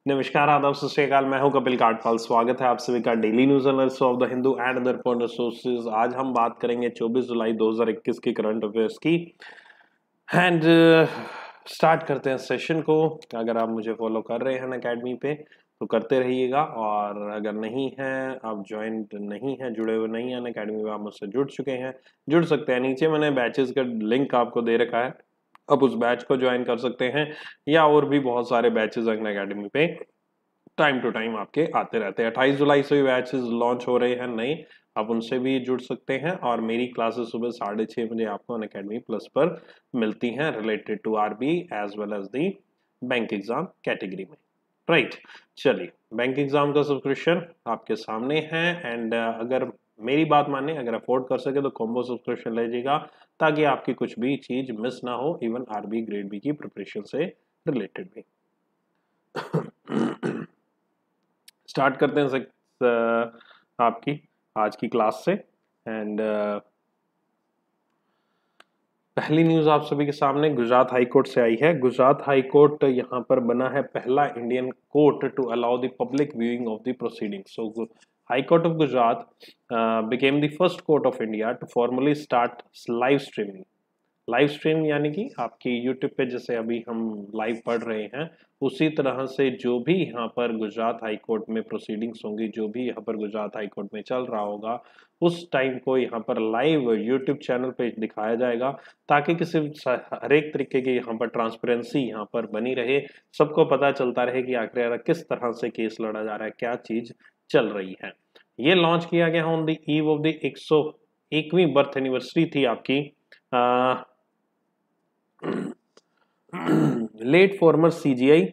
नमस्कार, आदाब, सत श्री अकाल। मैं हूं कपिल काटपाल। स्वागत है आप सभी का daily news analysis of the Hindu and other point sources. आज हम बात करेंगे 24 जुलाई 2021 की करंट अफेयर्स की एंड स्टार्ट करते हैं सेशन को। अगर आप मुझे फॉलो कर रहे हैं अकेडमी पे तो करते रहिएगा, और अगर नहीं है, आप ज्वाइन नहीं है, जुड़े हुए नहीं हैं अकेडमी में, आप मुझसे जुड़ चुके हैं, जुड़ सकते हैं। नीचे मैंने बैचेस का लिंक आपको दे रखा है, अब उस बैच को ज्वाइन कर सकते हैं, या और भी बहुत सारे बैचेस अकेडमी पे टाइम टू टाइम आपके आते रहते हैं। 28 जुलाई से बैचेस लॉन्च हो रहे हैं नए, आप उनसे भी जुड़ सकते हैं। और मेरी क्लासेस सुबह 6:30 बजे आपको अनअकैडमी प्लस पर मिलती हैं, related to RB as well as the bank exam category में। राइट, चलिए, बैंक एग्जाम का सब्सक्रिप्शन आपके सामने है, एंड अगर मेरी बात माने, अगर अफोर्ड कर सके तो कॉम्बो सब्सक्रिप्शन लीजिएगा, ताकि आपकी कुछ भी चीज मिस ना हो, इवन आरबी ग्रेड बी की प्रिपरेशन से रिलेटेड भी। स्टार्ट करते हैं आपकी आज की क्लास से। एंड पहली न्यूज आप सभी के सामने गुजरात हाई कोर्ट से आई है। गुजरात हाई कोर्ट यहाँ पर बना है पहला Indian court to allow the public viewing of the proceedings. So high court of Gujarat became the first court of India to formally start live streaming. Live stream यानी कि आपकी यूट्यूब पे जैसे अभी हम लाइव पढ़ रहे हैं, उसी तरह से जो भी यहाँ पर गुजरात हाई कोर्ट में प्रोसीडिंग्स होंगी, जो भी यहाँ पर गुजरात हाई कोर्ट में चल रहा होगा, उस टाइम को यहाँ पर लाइव यूट्यूब चैनल पे दिखाया जाएगा, ताकि किसी हर एक तरीके की यहाँ पर ट्रांसपेरेंसी यहाँ पर बनी रहे, सबको पता चलता रहे कि आखिर किस तरह से केस लड़ा जा रहा है, क्या चीज चल रही है। ये लॉन्च किया गया on the eve of the 101वीं बर्थ एनिवर्सरी थी आपकी late former CJI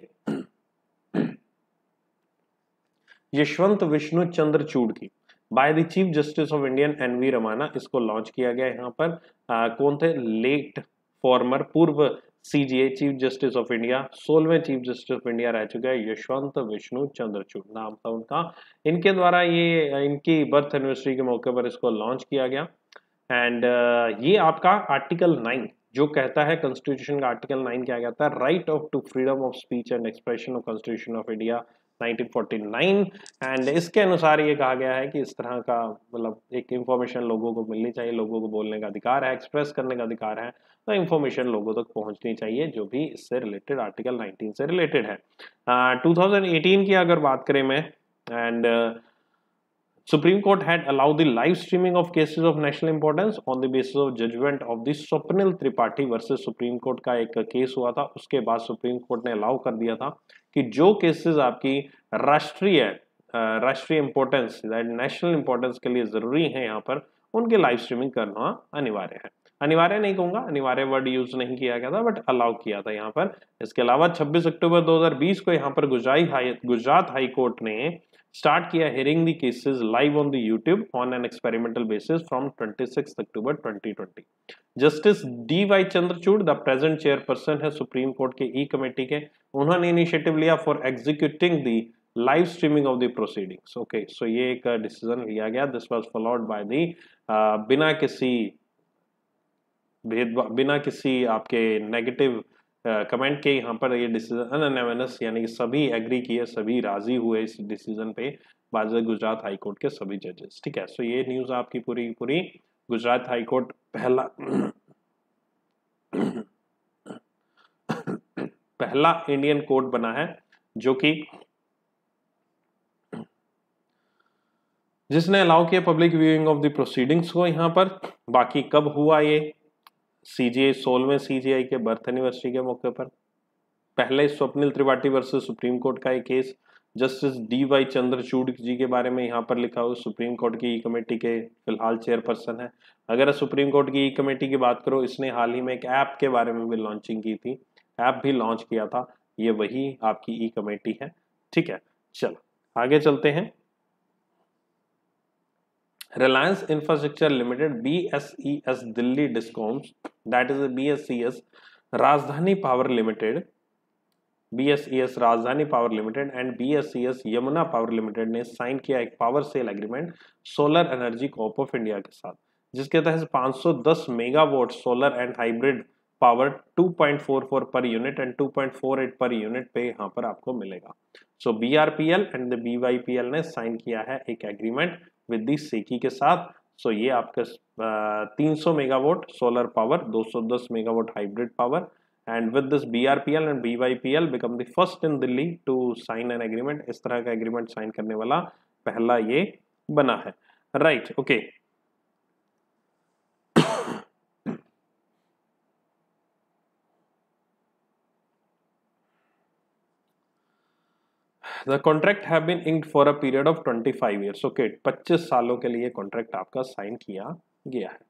Yashwant Vishnu Chandrachud की, by the chief justice of Indian NV Ramana. इसको लॉन्च किया गया यहाँ पर। कौन थे? लेट फॉर्मर, पूर्व CJI chief justice of India, 16वें चीफ जस्टिस ऑफ इंडिया रह चुके हैं यशवंत विष्णु चंद्रचूड़, नाम था उनका। इनके द्वारा ये इनकी बर्थ एनिवर्सरी के मौके पर इसको लॉन्च किया गया। एंड ये आपका आर्टिकल 9 जो कहता है, कॉन्स्टिट्यूशन का आर्टिकल 9 क्या कहता है? Right of to freedom of speech and expression of constitution of India 1949। And इसके अनुसार ये कहा गया है कि इस तरह का मतलब एक इंफॉर्मेशन लोगों को मिलनी चाहिए, लोगों को बोलने का अधिकार है, एक्सप्रेस करने का अधिकार है, तो इंफॉर्मेशन लोगों तक पहुंचनी चाहिए जो भी इससे रिलेटेड आर्टिकल 19 से रिलेटेड है। 2018 की अगर बात करें मैं, and Supreme Court had allowed the live streaming of cases of national importance on the basis of judgment of the Swapnil Tripathi versus Supreme Court का एक केस हुआ था। उसके बाद सुप्रीम कोर्ट ने अलाउ कर दिया था कि जो केसेस आपकी राष्ट्रीय इंपॉर्टेंस, नेशनल इंपॉर्टेंस के लिए जरूरी है, यहाँ पर उनके लाइव स्ट्रीमिंग करना अनिवार्य है। अनिवार्य नहीं कहूंगा, अनिवार्य वर्ड यूज नहीं किया गया था, बट अलाउ किया था यहाँ पर। इसके अलावा 26 अक्टूबर 2020 को यहाँ पर गुजरात हाई कोर्ट ने स्टार्ट किया hearing the cases live on the YouTube on an experimental basis from 26 October 2020। Justice D Y Chandrachud the present chairperson है सुप्रीम कोर्ट के ई कमेटी के, उन्होंने इनिशिएटिव लिया for executing the live streaming of the proceedings. Okay, so ये एक decision लिया गया। This was followed by the बिना किसी आपके नेगेटिव कमेंट के यहाँ पर ये डिसीजन अनएवेनस, यानी कि सभी एग्री किए, सभी राजी हुए इस डिसीजन पे बाज़ गुजरात हाई कोर्ट के सभी जजेस। ठीक है, सो ये न्यूज आपकी पूरी पूरी गुजरात हाई कोर्ट पहला इंडियन कोर्ट बना है जो कि जिसने अलाउ किया public viewing of the proceedings को यहाँ पर। बाकी कब हुआ ये? सीजीआई 16वें सीजीआई के बर्थ एनिवर्सरी के मौके पर। पहले Swapnil Tripathi versus supreme court का एक case, justice D Y Chandrachud ji के बारे में यहाँ पर लिखा हुआ, सुप्रीम कोर्ट की ई कमेटी के फिलहाल चेयरपर्सन है। अगर सुप्रीम कोर्ट की ई कमेटी की बात करो, इसने हाल ही में एक ऐप के बारे में भी लॉन्चिंग की थी, ऐप भी लॉन्च किया था, ये वही आपकी ई कमेटी है। ठीक है, चलो आगे चलते हैं। Reliance infrastructure limited BSES Delhi discoms, that is BSES Rajdhani power limited, BSES Rajdhani power limited and BSES Yamuna power limited ने साइन किया एक power sale agreement solar energy corp of India के साथ, जिसके तहत 510 megawatt solar and hybrid power 2.44 पर यूनिट एंड 2.48 पर यूनिट पे यहाँ पर आपको मिलेगा। So BRPL and the BYPL ने साइन किया है एक एग्रीमेंट विद दी सेकी के साथ। सो ये आपका 300 megawatt solar power, 210 megawatt hybrid power, and with this BRPL and BYPL become the first in Delhi to sign an agreement। इस तरह का एग्रीमेंट साइन करने वाला पहला ये बना है, right. Okay, the contract have been inked for a period of 25 years. Okay, 25 सालों के लिए कॉन्ट्रैक्ट आपका साइन किया गया है।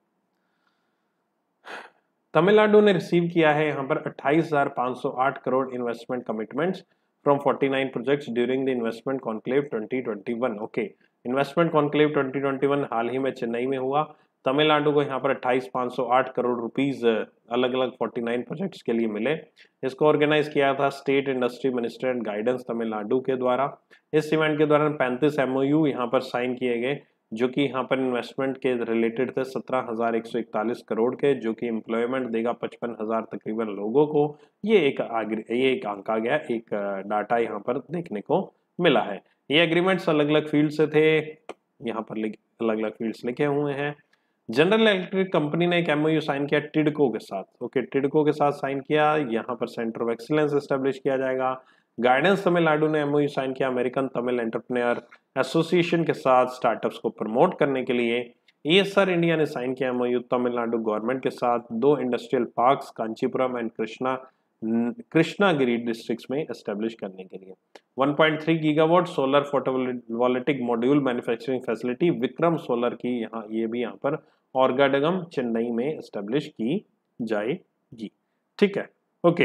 तमिलनाडु ने रिसीव किया है यहाँ पर 28,508 crore investment commitments from 49 projects during the investment conclave 2021। Okay, investment conclave 2021 हाल ही में चेन्नई में हुआ। तमिलनाडु को यहाँ पर 28,508 करोड़ रुपीज अलग अलग 49 प्रोजेक्ट्स के लिए मिले। इसको ऑर्गेनाइज किया था state industry minister and guidance Tamil Nadu के द्वारा। इस इवेंट के दौरान 35 MOU यहाँ पर साइन किए गए, जो कि यहाँ पर इन्वेस्टमेंट के रिलेटेड थे 17,141 करोड़ के, जो कि एम्प्लॉयमेंट देगा 55,000 तकरीबन लोगों को। ये एक आंका गया, एक डाटा यहाँ पर देखने को मिला है। ये एग्रीमेंट्स अलग अलग फील्ड से थे, यहाँ पर अलग अलग फील्ड्स लिखे हुए हैं। जनरल इलेक्ट्रिक कंपनी ने एक MOU साइन किया टिडको के साथ। ओके, टिडको के साथ साइन किया, यहाँ पर सेंटर ऑफ एक्सीलेंस एस्टेब्लिश किया जाएगा। गाइडेंस तमिलनाडु ने MOU साइन किया अमेरिकन तमिल एंटरप्रेन्योर एसोसिएशन के साथ स्टार्टअप्स को प्रमोट करने के लिए। ESR इंडिया ने साइन किया MOU तमिलनाडु गवर्नमेंट के साथ 2 industrial parks Kanchipuram and Krishnagiri districts में एस्टेब्लिश करने के लिए। 1.3 gigawatt solar photovoltaic module manufacturing facility Vikram solar की ये भी यहाँ पर ऑर्गाडगम चेन्नई में एस्टेब्लिश की जाएगी। ठीक है, ओके।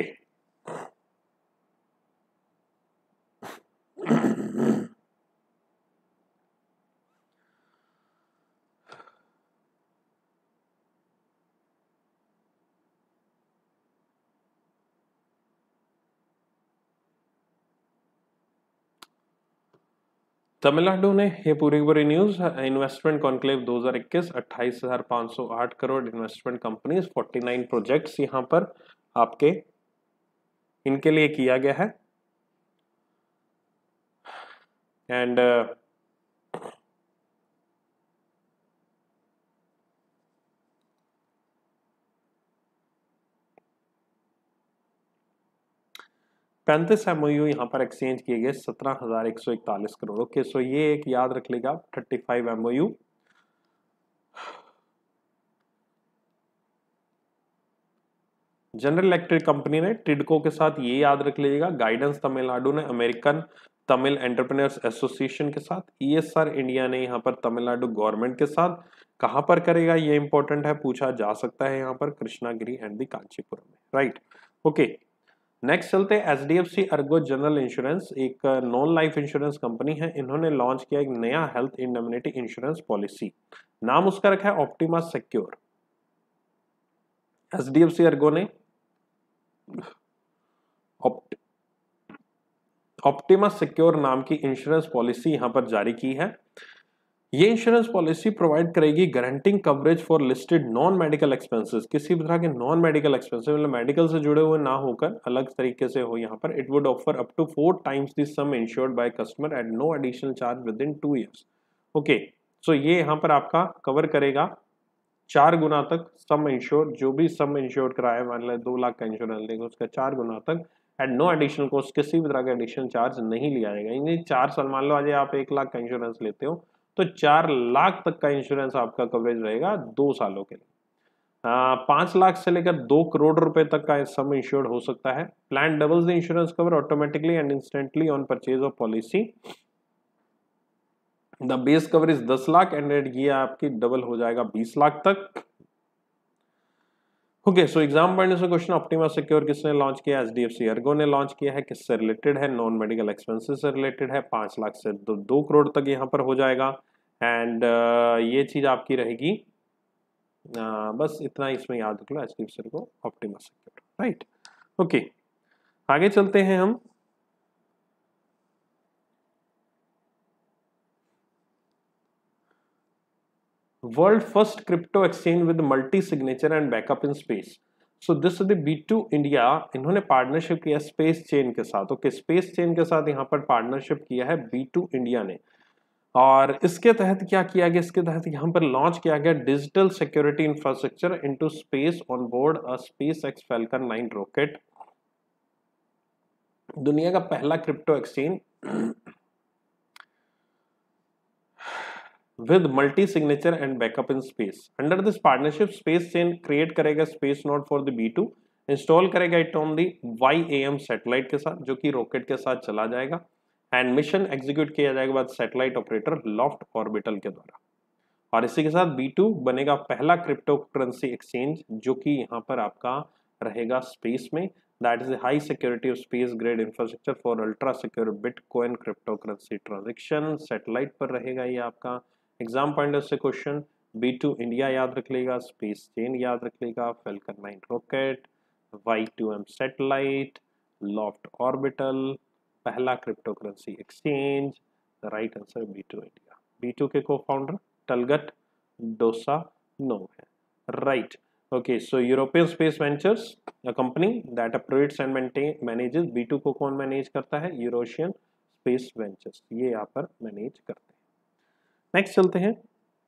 तमिलनाडु ने ये पूरी पूरी news investment conclave 2021 28,508 crore investment companies 49 projects यहाँ पर आपके इनके लिए किया गया है। एंड पैंतीस MOU यहाँ पर एक्सचेंज किए गए 17,141 करोड़। ओके, सो ये एक याद रख लेगा 35 MOU। जनरल इलेक्ट्रिक कंपनी ने टिडको के साथ ये याद रख लीजिएगा। गाइडेंस तमिलनाडु ने अमेरिकन तमिल एंटरप्रेन्योर्स एसोसिएशन के साथ। ESR इंडिया ने यहाँ पर तमिलनाडु गवर्नमेंट के साथ। कहां पर करेगा ये इंपॉर्टेंट है, पूछा जा सकता है यहाँ पर कृष्णागिरी एंड दी कांचीपुरम में, राइट। ओके, नेक्स्ट चलते हैं HDFC अर्गो जनरल इंश्योरेंस, एक नॉन लाइफ इंश्योरेंस कंपनी है। इन्होंने लॉन्च किया एक नया हेल्थ इंडेमनिटी इंश्योरेंस पॉलिसी, नाम उसका रखा है ऑप्टिमा सिक्योर। HDFC अर्गो ने ऑप्टिमा सिक्योर नाम की इंश्योरेंस पॉलिसी यहां पर जारी की है। ये इंश्योरेंस पॉलिसी प्रोवाइड करेगी guaranteeing coverage for listed non medical expenses. किसी भी तरह के नॉन मेडिकल एक्सपेंसेस, मतलब मेडिकल से जुड़े हुए ना होकर अलग तरीके से हो यहाँ पर। It would offer up to 4 times the sum insured by customer at no additional charge within 2 years। Okay, so ये यहाँ पर आपका कवर करेगा 4 गुना तक सम इंश्योर्ड, जो भी सम इंश्योर्ड कराए, मान लो 2 लाख का इंश्योरेंस लेंगे उसका 4 गुना तक एट नो एडिशनल कॉस्ट, किसी भी तरह का एडिशनल चार्ज नहीं लिया जाएगा। यानी 4 साल, मान लो आज आप 1 लाख का इंश्योरेंस लेते हो तो 4 लाख तक का इंश्योरेंस आपका कवरेज रहेगा 2 सालों के लिए। 5 लाख से लेकर 2 करोड़ रुपए तक का सम इंश्योर्ड हो सकता है। Plan doubles the insurance cover automatically and instantly on purchase of policy. The base cover is 10 lakh and ये आपकी डबल हो जाएगा 20 लाख तक। ओके, सो एग्जाम पढ़ने से क्वेश्चन, ऑप्टिमा सिक्योर किसने लॉन्च किया? HDFC अर्गो ने लॉन्च किया है। किससे रिलेटेड है? नॉन मेडिकल एक्सपेंसेस से रिलेटेड है। 5 लाख से 2 करोड़ तक यहाँ पर हो जाएगा। एंड ये चीज आपकी रहेगी, बस इतना इसमें याद रख लो, HDFC ERGO Optima Secure, right. Okay, आगे चलते हैं हम। World first crypto exchange with multi signature and backup in space. So this is the B2 India, इन्होंने पार्टनरशिप किया स्पेस चेन के साथ। ओके, स्पेस चेन के साथ यहाँ पर पार्टनरशिप किया है B2 इंडिया ने। और इसके तहत क्या किया गया, इसके तहत यहाँ पर लॉन्च किया गया digital security infrastructure into space on board a SpaceX Falcon 9 rocket. दुनिया का पहला crypto exchange with multi-signature and backup in space. Under this partnership, Space Chain create करेगा space node for the B2, install करेगा it on the YAM satellite के साथ, जो कि rocket के साथ चला जाएगा, एंड मिशन एग्जीक्यूट किया जाएगा बाद सैटेलाइट ऑपरेटर लॉफ्ट ऑर्बिटल के द्वारा। और इसी के साथ B2 बनेगा पहला क्रिप्टो करेंसी एक्सचेंज जो कि यहाँ पर आपका रहेगा स्पेस में। That is high security of space grade infrastructure for ultra secure bitcoin crypto currency transaction. Satellite पर रहेगा ये आपका। एग्जाम पॉइंट से क्वेश्चन B2 इंडिया याद रख लेगा, स्पेस चेन याद रख लेगा, Falcon 9 rocket, Y2M satellite, Loft Orbital, पहला crypto currency exchange. The right answer B2 India. B2 के को फाउंडर टलगट डोसानो है, right. Okay, so European Space Ventures a company that operates and manages. B2 को कौन manage करता है, Eurasian space ventures, ये यहाँ पर मैनेज करते हैं। नेक्स्ट चलते हैं,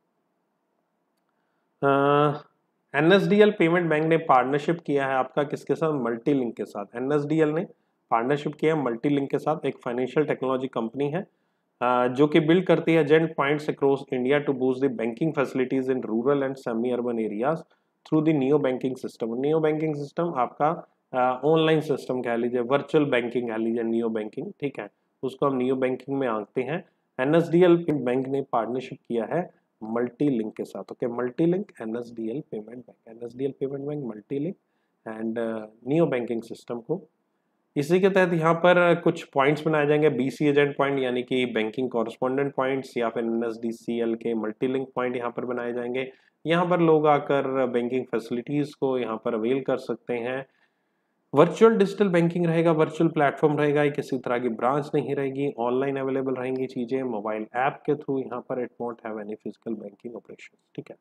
NSDL पेमेंट बैंक ने पार्टनरशिप किया है आपका किसके साथ, मल्टीलिंक के साथ। NSDL ने पार्टनरशिप किया है मल्टीलिंक के साथ, एक फाइनेंशियल टेक्नोलॉजी कंपनी है जो कि बिल्ड करती है agent points across India to boost the banking facilities in rural and semi urban areas through the neo banking system. Neo banking system आपका ऑनलाइन सिस्टम कह लीजिए, वर्चुअल बैंकिंग कह लीजिए, नियो बैंकिंग, ठीक है, उसको हम नियो बैंकिंग में आंकते हैं। NSDL बैंक ने पार्टनरशिप किया है मल्टीलिंक के साथ। ओके, Multilink, NSDL payment bank, NSDL payment bank, Multilink and neo banking system को। इसी के तहत यहाँ पर कुछ पॉइंट्स बनाए जाएंगे, BC एजेंट पॉइंट यानी कि बैंकिंग कॉरेस्पॉन्डेंट पॉइंट्स, या फिर NSDCL के मल्टीलिंक पॉइंट यहाँ पर बनाए जाएंगे। यहाँ पर लोग आकर बैंकिंग फैसिलिटीज को यहाँ पर अवेल कर सकते हैं। वर्चुअल डिजिटल बैंकिंग रहेगा, वर्चुअल प्लेटफॉर्म रहेगा, किसी तरह की ब्रांच नहीं रहेगी, ऑनलाइन अवेलेबल रहेंगी चीजें, मोबाइल ऐप के थ्रू यहाँ पर it won't have any physical banking operation, ठीक है।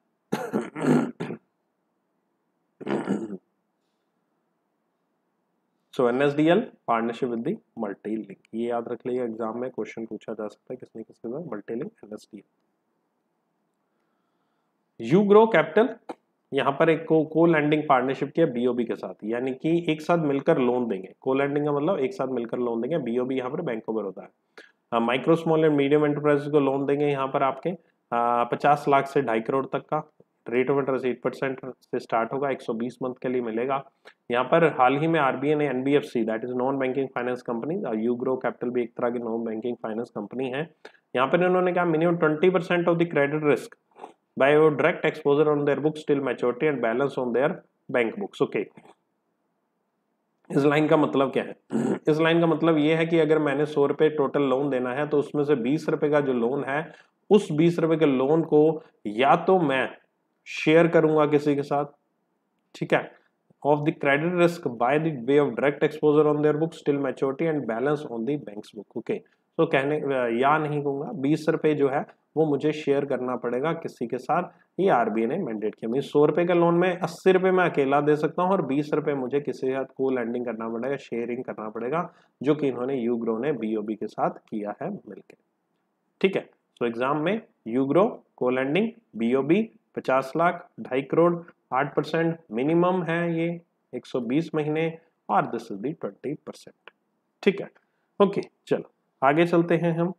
So NSDL partnership with the Multilink, ये याद रख लीजिए, एग्जाम में क्वेश्चन पूछा जा सकता है किसने किसके साथ, मल्टीलिंक NSDL। यूग्रो कैपिटल यहाँ पर एक को लैंडिंग पार्टनरशिप किया BOB के साथ, यानी कि एक साथ मिलकर लोन देंगे। को लैंडिंग का मतलब एक साथ मिलकर लोन देंगे। BOB यहाँ पर बैंक ऑफ बड़ौदा है। Micro small and medium enterprises को लोन देंगे यहाँ पर आपके 50 लाख से 2.5 करोड़ तक का। रेट ऑफ इंटरेस्ट 8% से स्टार्ट होगा, 120 मंथ के लिए मिलेगा। यहाँ पर हाल ही में RBI ने NBFC that is non banking finance company, UGRO Capital भी एक तरह की नॉन बैंकिंग फाइनेंस कंपनी है। यहाँ पर इन्होंने कहा minimum 20% of the credit risk by your direct exposure on their books till maturity and balance on their bank books। Okay, इस लाइन का मतलब क्या है? इस लाइन का मतलब ये है कि अगर मैंने 100 रुपए टोटल लोन देना है तो उसमें से 20 रुपए का जो लोन है, उस 20 रुपए के लोन को या तो मैं शेयर करूंगा किसी के साथ, ठीक है, of the credit risk by the way of direct exposure on their books till maturity and balance on the bank's book। Okay, तो कहने या नहीं कहूंगा, 20 रुपए जो है वो मुझे शेयर करना पड़ेगा किसी के साथ, ये RBI ने मैंडेट किया। मैं 100 रुपए का लोन में 80 रुपए मैं अकेला दे सकता हूँ और 20 रुपए मुझे किसी के साथ को लैंडिंग करना पड़ेगा, शेयरिंग करना पड़ेगा, जो कि इन्होंने यूग्रो ने BOB के साथ किया है मिलकर, ठीक है। तो एग्जाम में यूग्रो को lending BOB 50 lakh 2.5 crore 8% minimum है, ये 120 महीने, और दिस इज दी 20%, ठीक है। ओके, चलो आगे चलते हैं हम।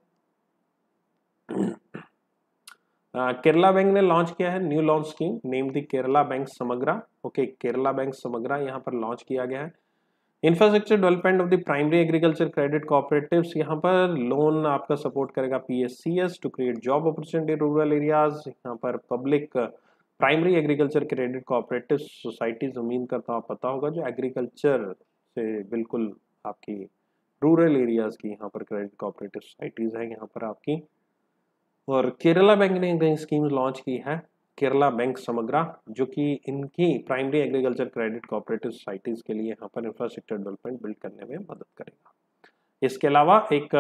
केरला बैंक ने लॉन्च किया है new launch scheme name the Kerala Bank Samagra. ओके, केरला बैंक समग्रा यहाँ पर लॉन्च किया गया है। Infrastructure development of the primary agriculture credit cooperatives, यहाँ पर लोन आपका सपोर्ट करेगा PSCS to create job opportunity rural areas. यहाँ पर public primary agriculture credit cooperative societies, उम्मीद करता हूँ पता होगा, जो एग्रीकल्चर से बिल्कुल आपकी रूरल एरियाज की यहाँ पर क्रेडिट कोऑपरेटिव सोसाइटीज है यहाँ पर आपकी। और केरला बैंक ने एक स्कीम लॉन्च की है, केरला बैंक समग्रा, जो कि इनकी primary agriculture credit cooperative societies के लिए यहाँ पर इंफ्रास्ट्रक्चर डेवलपमेंट बिल्ड करने में मदद करेगा। इसके अलावा एक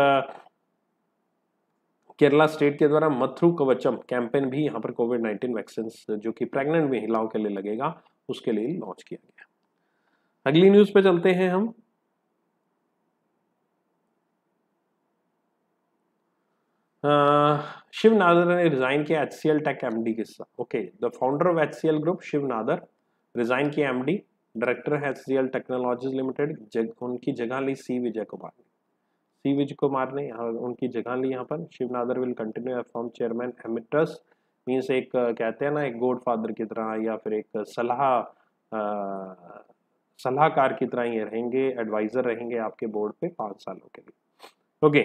केरला स्टेट के द्वारा मथुरु कवचम कैंपेन भी यहाँ पर कोविड-19 वैक्सीन जो कि प्रेग्नेंट महिलाओं के लिए लगेगा, उसके लिए लॉन्च किया गया। अगली न्यूज पे चलते हैं हम। शिव नादर ने रिजाइन किया HCL टेक एमडी के साथ। Okay, the founder of HCL group Shiv Nadar resign किया एमडी, डायरेक्टर है HCL टेक्नोलॉजीज लिमिटेड। उनकी जगह ली सी विजय कुमार ने। सी विजय कुमार ने उनकी जगह ली यहाँ पर। Shiv Nadar will continue as form chairman emeritus, means एक कहते हैं ना एक गॉड फादर की तरह या फिर एक सलाहकार की तरह ये रहेंगे, एडवाइजर रहेंगे आपके बोर्ड पे 5 सालों के लिए। Okay,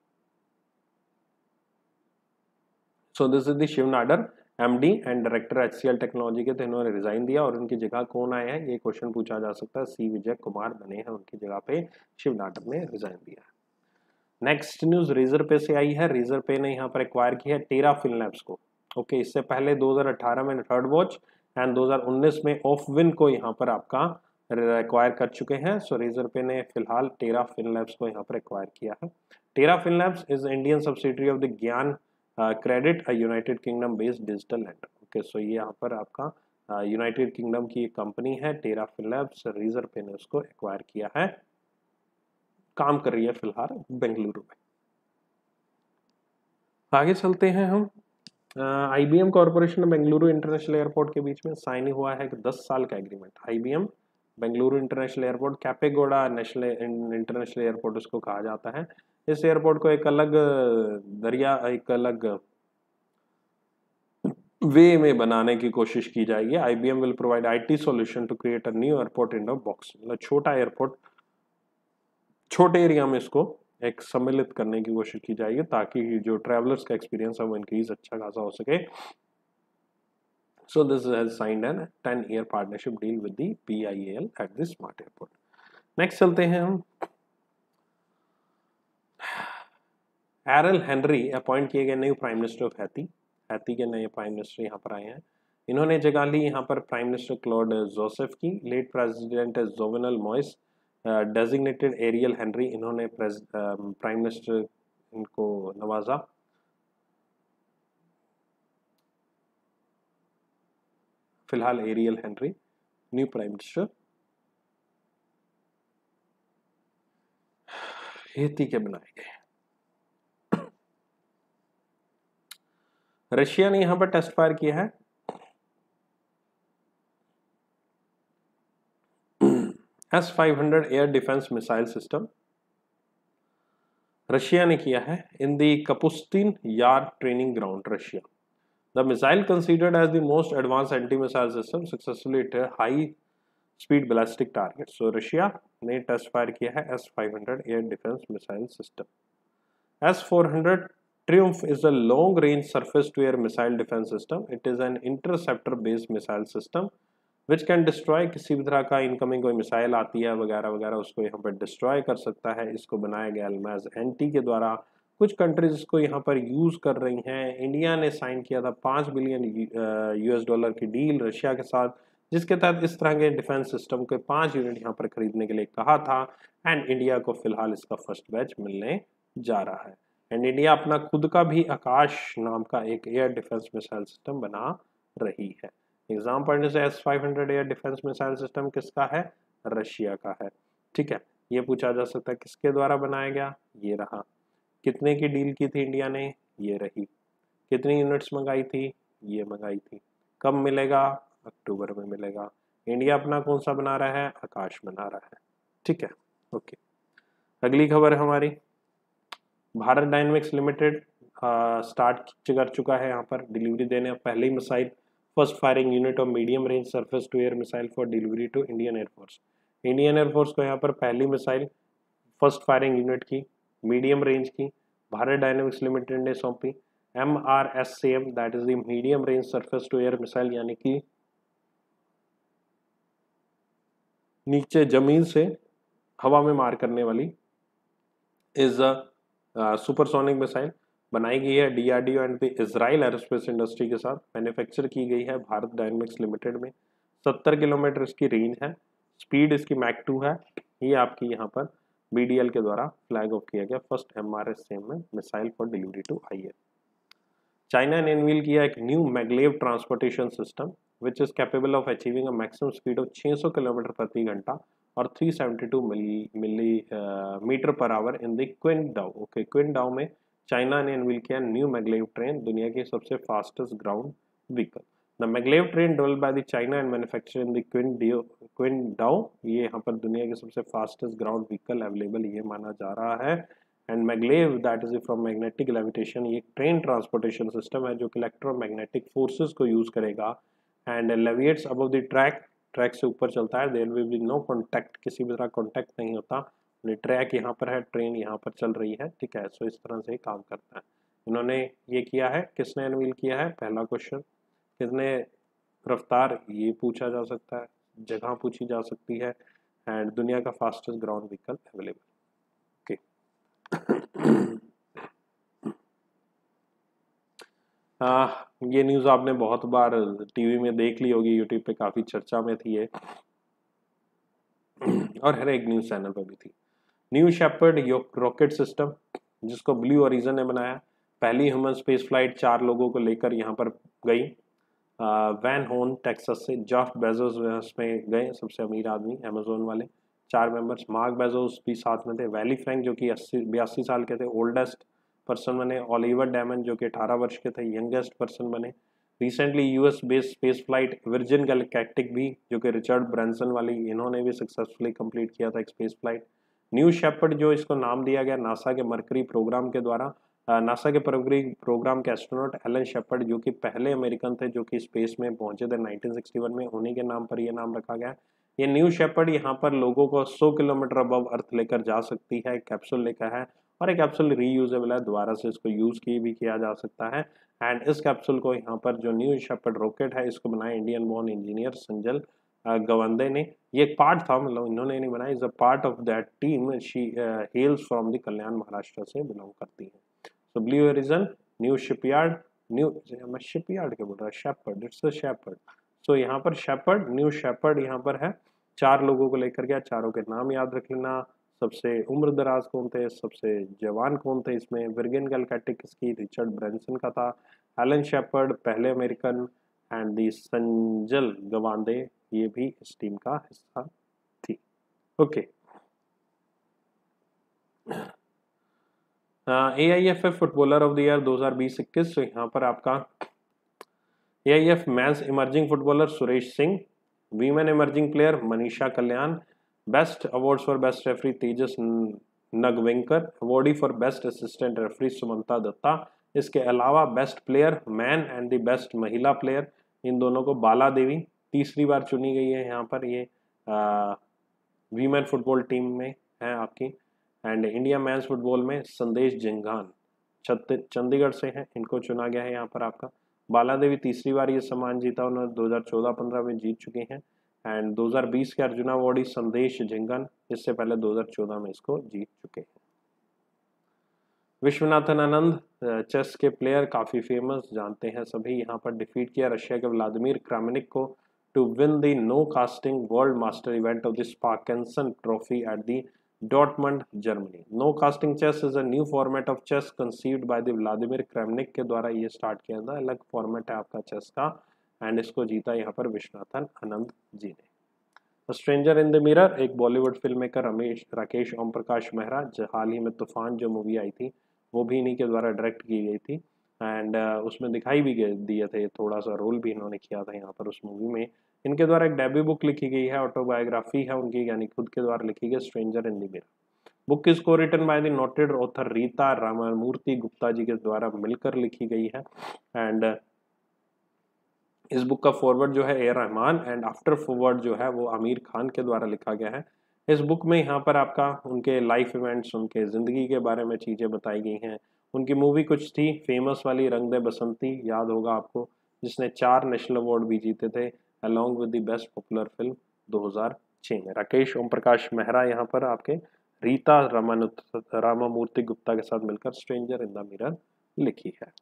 so this is the Shiv Nadar MD and director HCL technology के थे, इन्होंने रिजाइन दिया और उनकी जगह कौन आया है ये क्वेश्चन पूछा जा सकता है। सी विजय कुमार बने हैं उनकी जगह पे, शिव नाडर ने रिजाइन दिया। नेक्स्ट न्यूज रेजर पे से आई है। रेजर पे ने यहाँ पर एक्वायर किया है टेरा फिनलैब्स को। ओके, इससे पहले 2018 में थर्ड वॉच एंड 2019 में ऑफ विन को यहाँ पर आपका एक्वायर कर चुके हैं। सो रेजर पे ने फिलहाल टेरा फिनलैब्स को यहाँ पर एक्वायर किया है। Terra Finlabs is Indian subsidiary of the Gyan credit, United Kingdom based digital lender. Okay, so ये यहाँ पर आपका यूनाइटेड किंगडम की एक कंपनी है टेरा फिनलैब्स, रेजर पे ने उसको एक्वायर किया है, काम कर रही है फिलहाल बेंगलुरु में। आगे चलते हैं हम। IBM Corporation Bengaluru International Airport के बीच में साइन हुआ है 10 साल का agreement. IBM Bengaluru International Airport, Kempegowda National International Airport उसको कहा जाता है। इस एयरपोर्ट को एक अलग एक अलग वे में बनाने की कोशिश की जाएगी। IBM will provide IT solution to create a new airport in a box, मतलब छोटा एयरपोर्ट, छोटे एरिया में इसको एक सम्मिलित करने की कोशिश की जाएगी ताकि जो ट्रैवलर्स का एक्सपीरियंस है वो इंक्रीज अच्छा खासा हो सके। So this has signed an 10-year partnership deal with the BIAL at the smart airport. Next चलते हैं हम। एरल हेनरी अपॉइंट किए गए new prime minister of Haiti. Haiti के नए प्राइम मिनिस्टर यहाँ पर आए हैं। इन्होंने जगह ली यहाँ पर प्राइम मिनिस्टर क्लॉड जोसेफ की। Late president Jovenel Moise designated Ariel Henry, इन्होंने प्राइम मिनिस्टर इनको नवाजा। फिलहाल Ariel Henry new prime minister Haiti के बनाए गए। रशिया ने यहां पर टेस्ट फायर किया है S-500 air defence missile system, Russia ने किया है in the Kapustin Yar training ground, Russia. The missile considered as the most advance anti missile system successfully hit high speed ballistic target. So Russia ने test fire किया है S-500 air defence missile system. S-400 Triumph is a long-range surface-to-air missile defense system. It is an interceptor-based missile system which can destroy, किसी भी तरह का incoming कोई missile आती है वगैरह वगैरह उसको यहाँ पर डिस्ट्रॉय कर सकता है। इसको बनाया गया अल्माज एनटी के द्वारा। कुछ कंट्रीज इसको यहाँ पर यूज कर रही हैं। इंडिया ने साइन किया था $5 बिलियन US की डील रशिया के साथ, जिसके तहत इस तरह के डिफेंस सिस्टम के 5 यूनिट यहाँ पर खरीदने के लिए कहा था एंड इंडिया को फिलहाल इसका फर्स्ट बैच मिलने जा रहा है। एंड इंडिया अपना खुद का भी आकाश नाम का एक एयर डिफेंस मिसाइल सिस्टम बना रही है। एग्जाम पढ़ने से S-500 air defence missile system किसका है? रशिया का है। ठीक है, ये पूछा जा सकता है किसके द्वारा बनाया गया, ये रहा। कितने की डील की थी इंडिया ने, ये रही। कितनी यूनिट्स मंगाई थी, ये मंगाई थी। कब मिलेगा? अक्टूबर में मिलेगा। इंडिया अपना कौन सा बना रहा है? आकाश बना रहा है। ठीक है, ओके। अगली खबर हमारी, भारत डायनेमिक्स लिमिटेड स्टार्ट कर चुका है यहाँ पर डिलीवरी देने पहली missile, first firing unit of medium range surface to air missile for delivery to Indian Air Force. Indian Air Force को यहाँ पर पहली मिसाइल फर्स्ट फायरिंग यूनिट की मीडियम रेंज की भारत डायनेमिक्स लिमिटेड ने सौंपी। MRSAM that is the medium range surface to air missile, यानी कि नीचे जमीन से हवा में मार करने वाली इज सुपरसोनिक मिसाइल, बनाई गई है DRDO and the Israel Aerospace Industry के साथ। मैन्युफैक्चर की गई है भारत डायनेमिक्स लिमिटेड में। 70 किलोमीटर इसकी रेंज है। स्पीड इसकी मैक 2 है। ये आपकी यहाँ पर BDL के द्वारा फ्लैग ऑफ किया गया फर्स्ट MRSAM में missile for delivery to IL। China ने अनवील किया एक new maglev transportation system which is capable of achieving a maximum speed of 600 kilometre प्रति घंटा और 372 metre per hour in the Qingdao. Okay, Qingdao में China ने unveil किया new maglev train, दुनिया की सबसे fastest ground vehicle. The maglev train developed by the China and manufacture in the Qingdao, ये यहाँ पर दुनिया की सबसे फास्टेस्ट ग्राउंड व्हीकल अवेलेबल ये माना जा रहा है। And maglev that is from magnetic levitation, ये ट्रेन ट्रांसपोर्टेशन सिस्टम है जो कि इलेक्ट्रोमैग्नेटिक फोर्सेस को यूज करेगा and levitates above the track, track से ऊपर चलता है। There will be no contact, किसी भी तरह कॉन्टैक्ट नहीं होता। ट्रैक यहाँ पर है, ट्रेन यहाँ पर चल रही है, ठीक है। सो इस तरह से काम करता है। इन्होंने ये किया है, किसने अनवील किया है, पहला क्वेश्चन। किसने रफ्तार, ये पूछा जा सकता है, जगह पूछी जा सकती है, एंड दुनिया का fastest ground vehicle available. Okay, ये न्यूज़ आपने बहुत बार टीवी में देख ली होगी, यूट्यूब पे काफ़ी चर्चा में थी ये और हर एक न्यूज़ चैनल पर भी थी। न्यू शेपर्ड रॉकेट सिस्टम, जिसको ब्लू ओरिजिन ने बनाया, पहली ह्यूमन स्पेस फ्लाइट 4 लोगों को लेकर यहाँ पर गई। वैन होन टेक्सास से, जॉफ बेजोस उसमें गए, सबसे अमीर आदमी अमेजोन वाले, 4 मेंबर्स। मार्क बेजोस भी साथ में थे। वैली फ्रैंक जो कि 82 साल के थे, ओल्डेस्ट पर्सन बने। ऑलिवर डैमन जो कि 18 वर्ष के थे, यंगेस्ट पर्सन बने। Recently US based space flight Virgin Galactic भी, जो कि रिचर्ड ब्रांसन वाली, इन्होंने भी सक्सेसफुली कंप्लीट किया था एक स्पेस फ्लाइट। न्यू शेपर्ड जो इसको नाम दिया गया नासा के मरकरी प्रोग्राम के द्वारा, नासा के प्रोग्राम के एस्ट्रोनॉट एलन शेपर्ड जो कि पहले अमेरिकन थे जो कि स्पेस में पहुंचे थे 1961 में, उन्हीं के नाम पर यह नाम रखा गया। ये न्यू शेपर्ड यहाँ पर लोगों को 100 किलोमीटर अबव अर्थ लेकर जा सकती है, कैप्सूल लेकर है, और एक कैप्सूल रीयूजेबल है, दोबारा से इसको यूज भी किया जा सकता है। एंड इस कैप्सूल को यहाँ पर जो न्यू शेपर्ड रॉकेट है, इसको बनाया Indian born engineer Sanjal Gavande ने। ये एक पार्ट था, मतलब इन्होंने नहीं बनाया, is a part of that team. She hails from the Kalyan, Maharashtra से बिलोंग करती है। So Blue Horizon, new shipyard, new, मैं शिपयार्ड क्या बोल रहा है, Shepard, it's a Shepard. So यहाँ पर शेपर्ड, न्यू शेपर्ड यहाँ पर है, 4 लोगों को लेकर गया, चारों के नाम याद रख लेना। सबसे उम्र दराज कौन थे, सबसे जवान कौन थे इसमें, वर्जिन गैलेक्टिक की रिचर्ड ब्रांसन का था, एलन शेपर्ड पहले American, and the Sanjal Gavande ये भी इस टीम का हिस्सा थी। Okay, AIFF footballer of the year 2020-21, तो यहाँ पर आपका AIF men's emerging footballer Suresh Singh, women emerging player Manisha Kalyan, best awards for best referee Tejas Nagvenkar, awardee for best assistant referee Sumanta Datta. इसके अलावा best player man and the best महिला प्लेयर, इन दोनों को बाला देवी तीसरी बार चुनी गई है यहाँ पर, ये वीमेन फुटबॉल टीम में है आपकी। एंड इंडिया मेंस फुटबॉल में संदेश जिंगान चंडीगढ़ से हैं, इनको चुना गया है यहाँ पर आपका। बाला देवी तीसरी बार ये सम्मान जीता, उन्होंने 2014-15 में जीत चुके हैं। एंड 2020 के अर्जुना अवार्डी संदेश जिंगन, इससे पहले 2014 में इसको जीत चुके हैं। विश्वनाथन आनंद, चेस के प्लेयर, काफ़ी फेमस, जानते हैं सभी, यहाँ पर डिफीट किया रशिया के व्लादिमीर क्रामनिक को to win the no castling world master event of the Sparkassen trophy at the Dortmund Germany. No castling chess is a new format of chess conceived by the Vladimir Kramnik के द्वारा ये start किया था, अलग format है आपका chess का, and इसको जीता यहाँ पर विश्वनाथन आनंद जी ने। स्ट्रेंजर इन द मिरर, एक Bollywood film maker Rakesh Om Prakash Mehra, हाल ही में तूफान जो मूवी आई थी वो भी इन्हीं के द्वारा डायरेक्ट की गई थी, एंड उसमें दिखाई भी दिए थे, थोड़ा सा रोल भी इन्होंने किया था यहाँ पर उस मूवी में। इनके द्वारा एक डेब्यू बुक लिखी गई है, ऑटोबायोग्राफी है उनकी, यानी खुद के द्वारा लिखी गई, Stranger in the Mirror. Book is co-written by the noted author Reeta Ramamurthy Gupta ji के द्वारा मिलकर लिखी गई है। एंड इस बुक का फॉरवर्ड जो है A Rahman, and after foreword जो है वो आमिर खान के द्वारा लिखा गया है। इस बुक में यहाँ पर आपका उनके लाइफ इवेंट्स, उनके ज़िंदगी के बारे में चीज़ें बताई गई हैं। उनकी मूवी कुछ थी फेमस वाली, रंग दे बसंती, याद होगा आपको, जिसने 4 नेशनल अवार्ड भी जीते थे, along with the best popular film 2006 में। राकेश ओम प्रकाश मेहरा यहाँ पर आपके रीता रामामूर्ति गुप्ता के साथ मिलकर स्ट्रेंजर इन द मिरर लिखी है।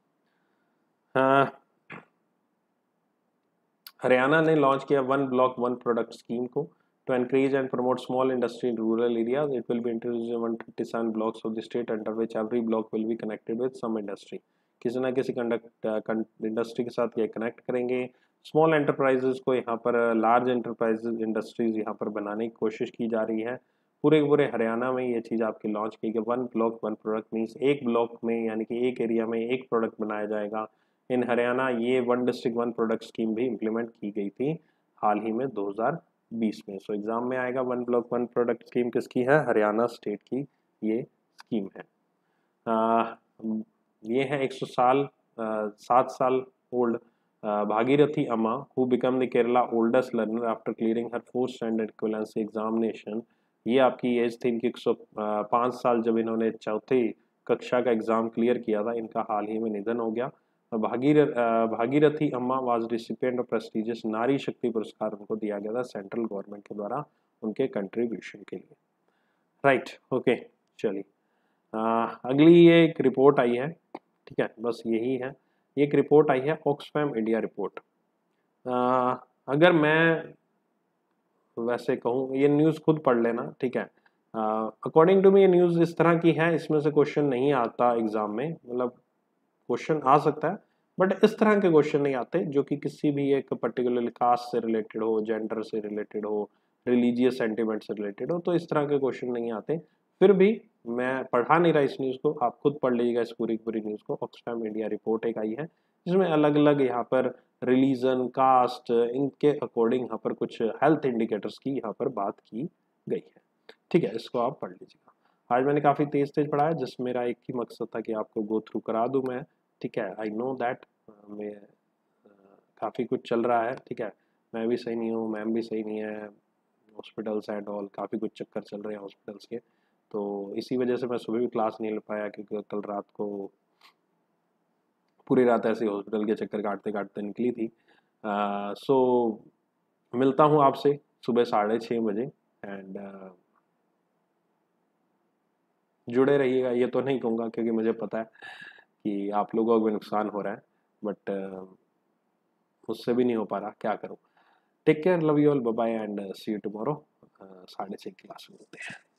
हरियाणा ने लॉन्च किया 1 ब्लॉक 1 प्रोडक्ट स्कीम को to encourage and promote small industry in rural areas. It will be introduced in 137 blocks of the state, under which every block will be connected with some industry. किसी ना किसी industry के साथ ये connect करेंगे। Small enterprises को यहाँ पर लार्ज एंटरप्राइजेज इंडस्ट्रीज यहाँ पर बनाने की कोशिश की जा रही है। पूरे पूरे हरियाणा में ये चीज़ आपकी लॉन्च की गई। 1 ब्लॉक 1 प्रोडक्ट मीन्स एक ब्लॉक में यानी कि एक एरिया में एक प्रोडक्ट बनाया जाएगा। इन हरियाणा ये 1 डिस्ट्रिक्ट 1 प्रोडक्ट स्कीम भी इम्प्लीमेंट की गई थी हाल ही में 2020 में। सो एग्जाम में आएगा 1 ब्लॉक 1 प्रोडक्ट स्कीम किसकी है? हरियाणा स्टेट की ये स्कीम है। ये है 7 साल old Bhagirathi Amma who become the Kerala oldest learner after clearing her 4th standard equivalency examination. ये आपकी एज थी इनकी 105 साल जब इन्होंने चौथी कक्षा का एग्जाम क्लियर किया था। इनका हाल ही में निधन हो गया। भागीरथी अम्मा वाज रिसिपिएंट ऑफ प्रेस्टिजियस नारी शक्ति पुरस्कार उनको दिया गया था सेंट्रल गवर्नमेंट के द्वारा उनके कंट्रीब्यूशन के लिए। राइट, ओके, चलिए अगली ये एक रिपोर्ट आई है, ठीक है, बस यही है। ये एक रिपोर्ट आई है ऑक्सफैम इंडिया रिपोर्ट। अगर मैं वैसे कहूँ ये न्यूज़ खुद पढ़ लेना, ठीक है। अकॉर्डिंग टू मी ये न्यूज़ इस तरह की है, इसमें से क्वेश्चन नहीं आता एग्जाम में, मतलब क्वेश्चन आ सकता है बट इस तरह के क्वेश्चन नहीं आते जो कि किसी भी एक पर्टिकुलर कास्ट से रिलेटेड हो, जेंडर से रिलेटेड हो, रिलीजियस सेंटिमेंट से रिलेटेड हो, तो इस तरह के क्वेश्चन नहीं आते। फिर भी मैं पढ़ा नहीं रहा इस न्यूज़ को, आप खुद पढ़ लीजिएगा इस पूरी पूरी न्यूज़ को। ऑक्सफैम इंडिया रिपोर्ट एक आई है जिसमें अलग अलग यहाँ पर रिलीजन, कास्ट, इनके अकॉर्डिंग यहाँ पर कुछ हेल्थ इंडिकेटर्स की यहाँ पर बात की गई है, ठीक है। इसको आप पढ़ लीजिएगा। आज मैंने काफ़ी तेज तेज पढ़ा है, जिस मेरा एक ही मकसद था कि आपको गो थ्रू करा दूं मैं, ठीक है। आई नो दैट मैं काफ़ी कुछ चल रहा है, ठीक है। मैं भी सही नहीं हूँ, मैम भी सही नहीं है, हॉस्पिटल्स एंड ऑल काफ़ी कुछ चक्कर चल रहे हैं हॉस्पिटल्स के, तो इसी वजह से मैं सुबह भी क्लास नहीं ले पाया क्योंकि कल रात को पूरी रात ऐसे हॉस्पिटल के चक्कर काटते काटते निकली थी। सो मिलता हूँ आपसे सुबह 6:30 बजे एंड जुड़े रहिएगा। ये तो नहीं कहूँगा क्योंकि मुझे पता है कि आप लोगों को भी नुकसान हो रहा है, बट मुझसे भी नहीं हो पा रहा, क्या करूँ। Take care, love you all, bye bye and see you tomorrow. 6:30 class में मिलते हैं।